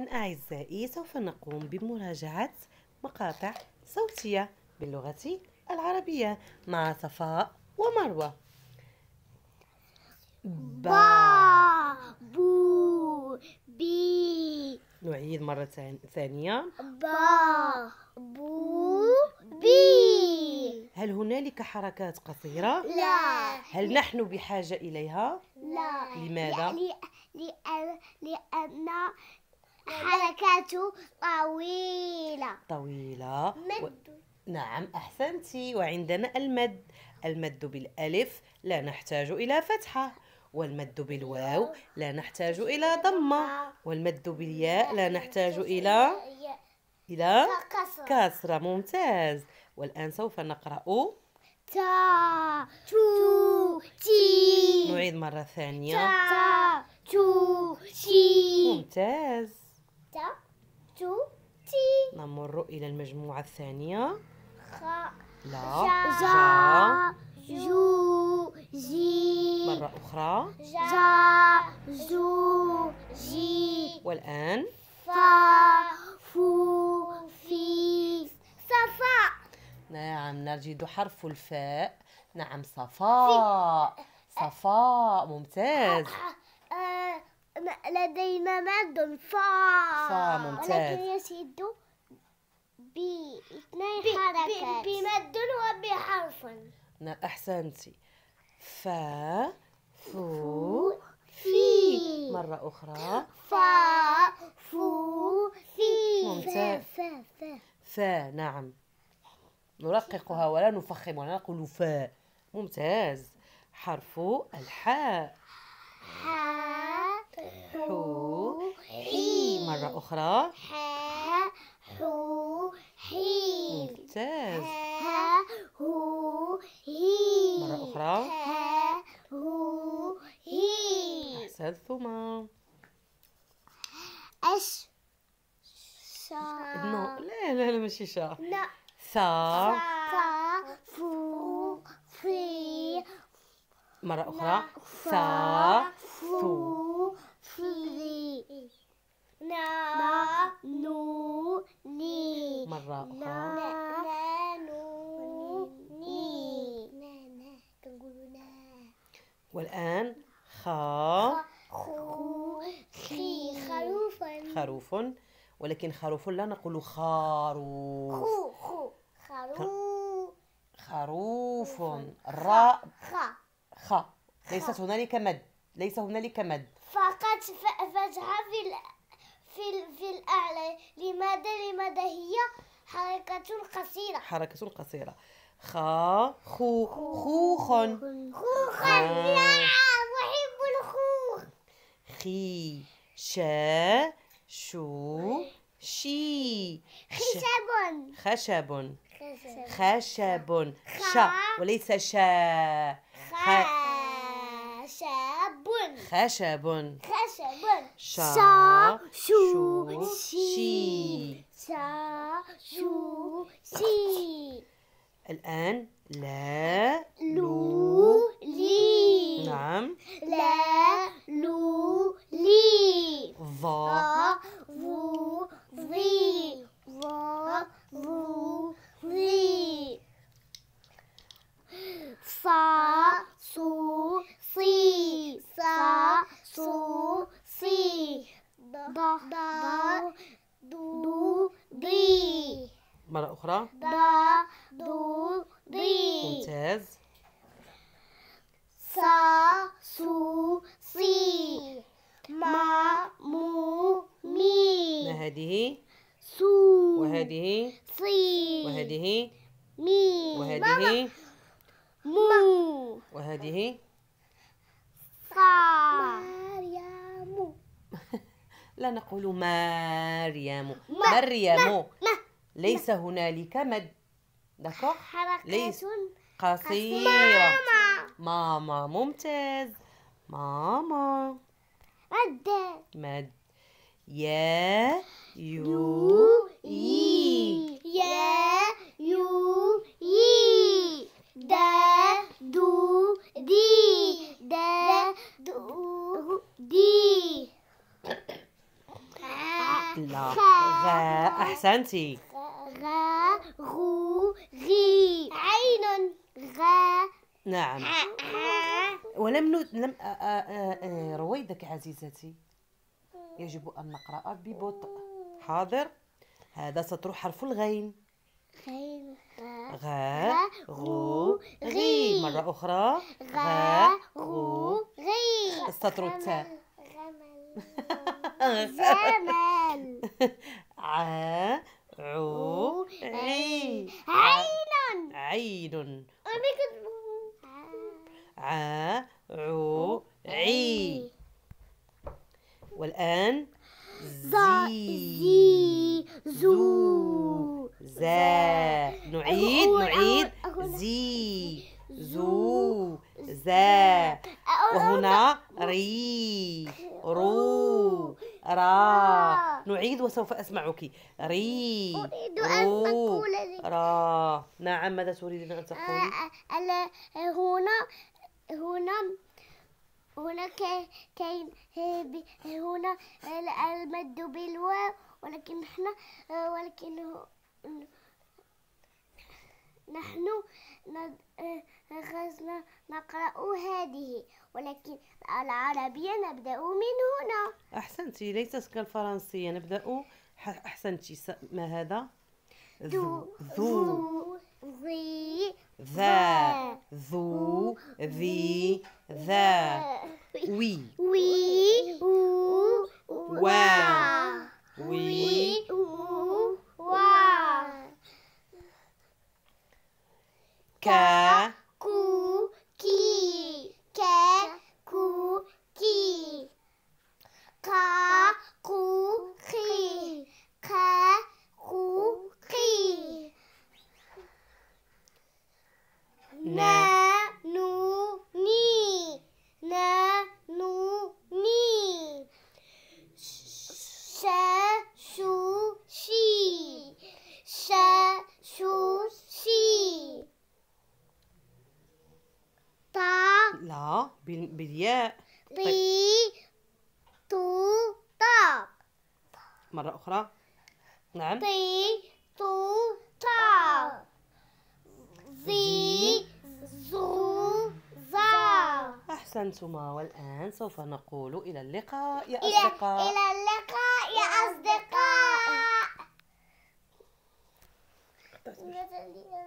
أعزائي، سوف نقوم بمراجعة مقاطع صوتية باللغة العربية مع صفاء ومروة. با بو بي. نعيد مرة ثانية. با بو بي. هل هنالك حركات قصيرة؟ لا. هل نحن بحاجة إليها؟ لا. لماذا؟ لأن حركاته طويلة. نعم، أحسنتي. وعندنا المد بالألف لا نحتاج إلى فتحة، والمد بالواو لا نحتاج إلى ضمة، والمد بالياء لا نحتاج إلى كسرة. ممتاز. والآن سوف نقرأ تا تو تي. نعيد مرة ثانية. تا تو تي. ممتاز. تا تو تي. نمر إلى المجموعة الثانية. لا جا جو جي. مرة أخرى. جا جو جي. والآن فا فو في. صفاء. نعم، نجد حرف الفاء. نعم، صفاء. صفاء. ممتاز. لدينا مد فا. ممتاز. ولكن يزيد باثنين حركات، بمد وبحرف. أحسنتي. فا فو في. مرة أخرى. فا فو في. ممتاز. فا. نعم، نرققها ولا نفخمها، نقول فا. ممتاز. حرف الحاء. حا حو حي. مرة أخرى. حا حو حي. ممتاز. ها هو هي. مرة أخرى. ها هو هي. أحسنتما. أش لا لا لا، ماشي شا. لا. ثا. فا فو في. مرة أخرى. ثا ثو. في. نا نو ني. مرة أخرى. نا نو ني. والآن خا خو خي. خروف. ولكن خروف لا نقول خاروف. خروف. الراء خ. ليس هنالك مد. فقط فتحة في الأعلى. لماذا هي حركة قصيرة. خا خو خوخ. نعم، أحب الخوخ. خي شا شو شي. خشب. شا وليس شا. خشب. شا شو شي. الآن لا لو لي. نعم. لا لو لي. ظا فو ظي. فو ظي. صا صو صي. صا صو صي. ضا دو ضي. مرة أخرى. ضا دو ضي. ممتاز. صا صو صي. ما مو مي. ما هذه؟ سو. وهذه؟ صي. وهذه؟ مي. وهذه؟ مو. وهذه؟ صا. لا نقول مريم. مريم. ليس هنالك مد. دكو؟ ليس قصيرة. ماما. ممتاز. ماما. مد. يا يو يي. يا يو يي. دا دو دي. دا دو دي. لا خاء. غاء. أحسنتي. غا غو غي. عين. غا. نعم. لم رويدك عزيزتي، يجب أن نقرأ ببطء. حاضر. هذا سطر حرف الغين. غين. غا غو غي. مرة أخرى. غا غو غي. السطر التاء. زمل. ع عو عي. عين. عين. أنا كنت ع عو عي. والآن زي زو زا. نعيد زي زو زا. وهنا ري رو را. نعيد وسوف أسمعك. ري أريد أن رو أقول ذلك. را. نعم، ماذا تريدين أن تقولي؟ هنا كاين هنا المد بالواو، ولكن نحن غزنا نقرأ هذه، ولكن العربية نبدأ من هنا. أحسنتي، ليست كالفرنسية. نبدأ. أحسنتي. ما هذا؟ ذو ذي ذا ذو ذي ذا. وي وي وا وي وا. كا كو كي. كو كي. قا قو قي. قو قي. نا نو ني. شا شو شي. طا لا بالياء. طي تو طا. مرة أخرى. نعم. طي تو طا. ذي زو زا. أحسنتما. والآن سوف نقول إلى اللقاء يا أصدقاء. إلى اللقاء يا أصدقاء.